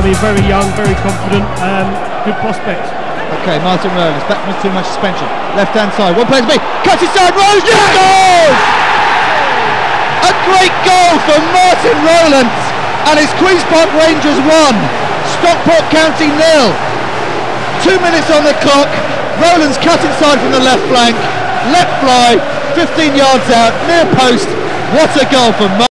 mean, very young, very confident, good prospects. Okay, Martin Rowlands, back from his 2-match suspension. Left-hand side, one player to be, cuts inside, Rose, scores! A great goal for Martin Rowlands, and it's Queen's Park Rangers 1, Stockport County 0. 2 minutes on the clock, Rowlands cut inside from the left flank, left fly, 15 yards out, near post. What a goal for Martin.